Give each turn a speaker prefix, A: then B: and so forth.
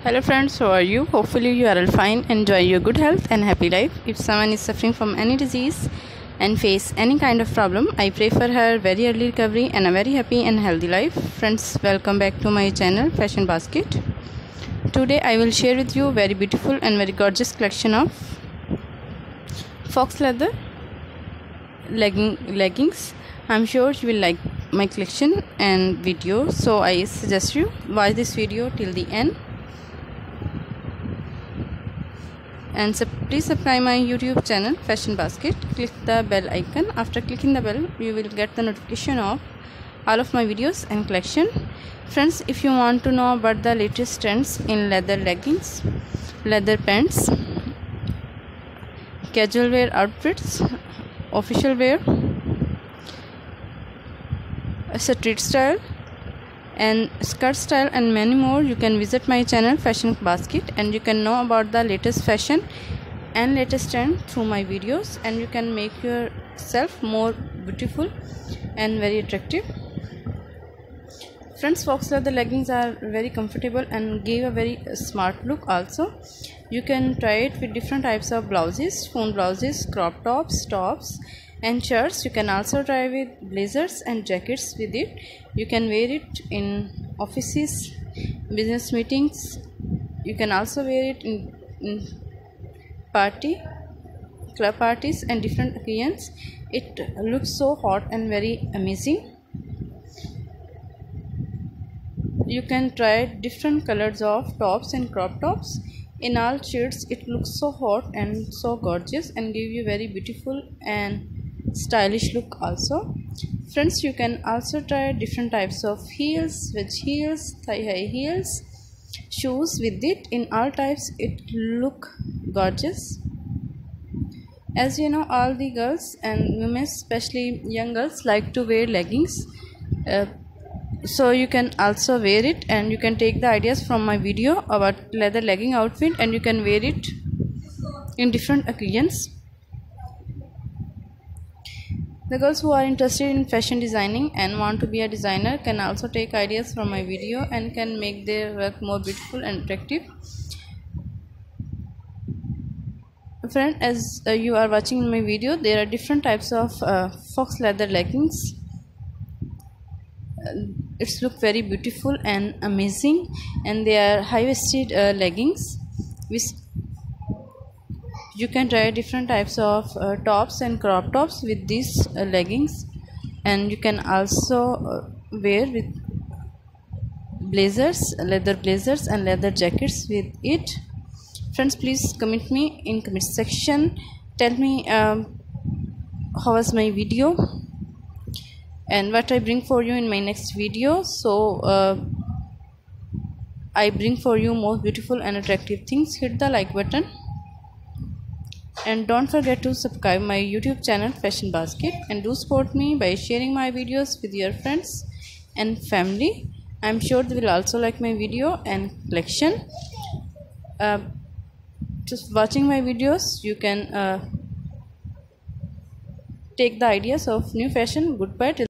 A: Hello friends, how are you? Hopefully you are all fine, enjoy your good health and happy life. If someone is suffering from any disease and face any kind of problem, I pray for her very early recovery and a very happy and healthy life. Friends, welcome back to my channel Fashion Basket. Today I will share with you very beautiful and very gorgeous collection of fox leather leggings. I'm sure you will like my collection and video, so I suggest you watch this video till the end. And please subscribe my YouTube channel Fashion Basket. Click the bell icon. After clicking the bell, you will get the notification of all of my videos and collection. Friends, if you want to know about the latest trends in leather leggings, leather pants, casual wear outfits, official wear, street style and skirt style and many more, you can visit my channel Fashion Basket, and you can know about the latest fashion and latest trend through my videos, and you can make yourself more beautiful and very attractive. Friends, fox leather leggings are very comfortable and give a very smart look. Also, you can try it with different types of blouses, phone blouses, crop tops, tops and shirts. You can also try with blazers and jackets with it. You can wear it in offices, business meetings. You can also wear it in club parties and different occasions. It looks so hot and very amazing. You can try different colors of tops and crop tops in all shades. It looks so hot and so gorgeous and give you very beautiful and stylish look also. Friends, you can also try different types of heels, wedge heels, thigh high heels, shoes with it. In all types it look gorgeous. As you know, all the girls and women, especially young girls, like to wear leggings, so you can also wear it, and you can take the ideas from my video about leather legging outfit, and you can wear it in different occasions. The girls who are interested in fashion designing and want to be a designer can also take ideas from my video and can make their work more beautiful and attractive. Friend, as you are watching my video, there are different types of fox leather leggings. It's look very beautiful and amazing, and they are high-waisted leggings. You can try different types of tops and crop tops with these leggings, and you can also wear with blazers, leather blazers and leather jackets with it. Friends, please comment me in comment section. Tell me how was my video and what I bring for you in my next video. So I bring for you more beautiful and attractive things. Hit the like button and don't forget to subscribe my YouTube channel Fashion Basket, and do support me by sharing my videos with your friends and family. I'm sure they will also like my video and collection. Just watching my videos, you can take the ideas of new fashion. Goodbye.